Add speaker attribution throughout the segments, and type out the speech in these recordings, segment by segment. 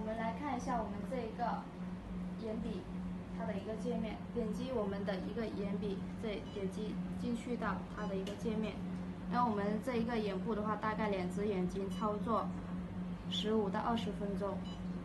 Speaker 1: 们来看一下我们这一个眼笔它的一个界面，点击我们的一个眼笔，这里点击进去到它的一个界面。然后我们这一个眼部的话，大概2只眼睛操作15到20分钟。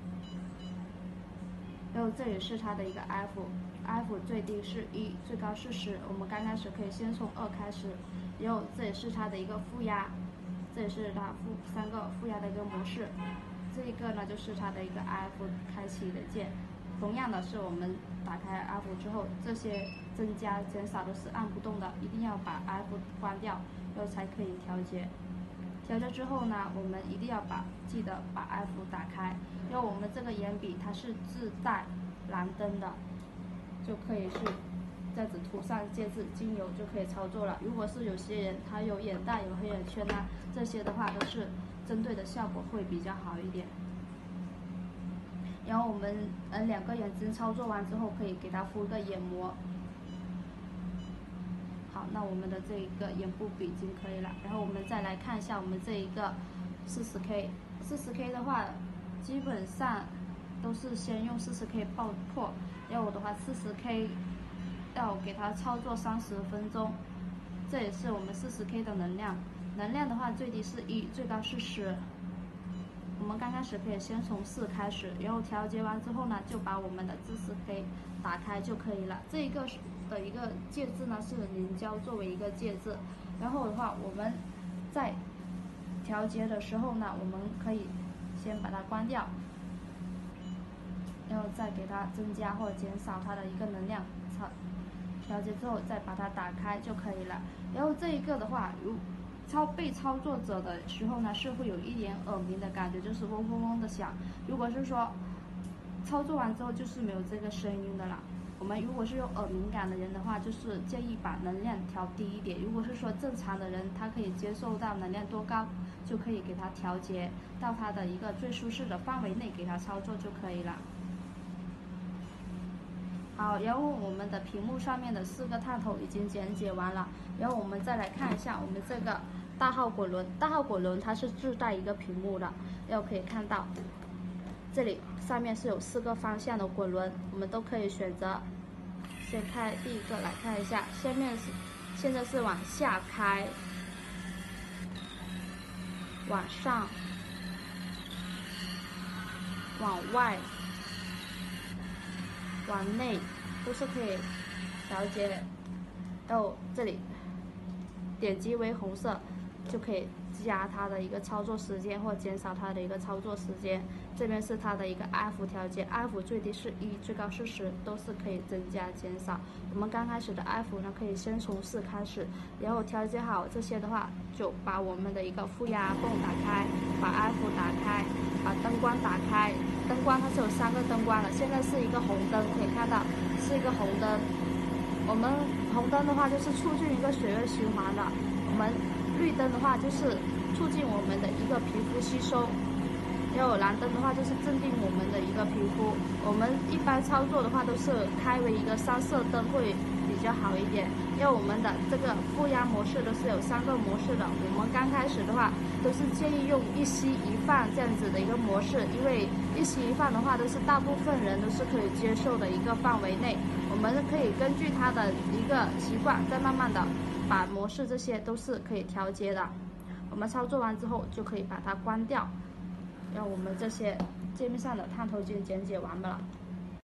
Speaker 1: 然后这里是它的一个 F 最低是1，最高是10。我们刚开始可以先从2开始。然后这也是它的一个负压，这也是它3个负压的一个模式。这一个呢就是它的一个 F 开启的键。同样的是我们打开 F 之后，这些增加减少都是按不动的，一定要把 F 关掉，然后才可以调节。调节之后呢，我们一定要记得把 F 打开。因为我们这个眼笔它是自带蓝灯的，就可以是这样子涂上介质，精油就可以操作了。如果是有些人他有眼袋、有黑眼圈啊，这些的话都是针对的效果会比较好一点。然后我们2个眼睛操作完之后，可以给它敷一个眼膜。好，那我们的这一个眼部笔已经可以了。然后我们再来看一下我们这一个40K 的话，基本上都是先用40K 爆破。要我的话，40K 要给它操作30分钟。这也是我们40K 的能量。能量的话，最低是1，最高是10。我们刚开始可以先从4开始，然后调节完之后呢，就把我们的40K 打开就可以了。这一个的一个介质呢是凝胶作为一个介质，然后的话我们在调节的时候呢，我们可以先把它关掉，然后再给它增加或减少它的一个能量。调节之后再把它打开就可以了。然后这一个的话，被操作者的时候呢，是会有一点耳鸣的感觉，就是嗡嗡嗡的响。如果是说操作完之后就是没有这个声音的了。我们如果是有耳敏感的人的话，就是建议把能量调低一点。如果是说正常的人，他可以接受到能量多高，就可以给他调节到他的一个最舒适的范围内，给他操作就可以了。好，然后我们的屏幕上面的4个探头已经讲解完了，然后我们再来看一下我们这个大号滚轮。大号滚轮它是自带一个屏幕的，然后可以看到这里上面是有4个方向的滚轮，我们都可以选择。先开第一个来看一下，现在是往下开，往上，往外，往内，都是可以调节。然后这里点击为红色，就可以加它的一个操作时间或减少它的一个操作时间。这边是它的一个 F 调节 ，F 最低是1，最高是10，都是可以增加减少。我们刚开始的 F 呢，可以先从4开始，然后调节好这些的话，就把我们的一个负压泵打开，把 F 打开，把灯光打开。灯光它是有3个灯光的，现在是一个红灯，可以看到是一个红灯。我们红灯的话就是促进一个血液循环的，我们绿灯的话就是促进我们的一个皮肤吸收，然后蓝灯的话就是镇定我们的一个皮肤。我们一般操作的话都是开为一个3色灯会比较好一点，因为我们的这个负压模式都是有3个模式的。我们刚开始的话都是建议用一吸一放这样子的一个模式，因为一吸一放的话都是大部分人都是可以接受的一个范围内。我们可以根据他的一个习惯，再慢慢的把模式这些都是可以调节的。我们操作完之后就可以把它关掉。然后我们这些界面上的探头已经讲解完了。